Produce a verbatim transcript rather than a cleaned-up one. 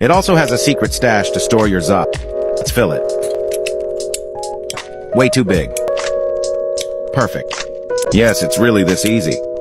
It also has a secret stash to store your zaza. Let's fill it. Way too big. Perfect. Yes, it's really this easy.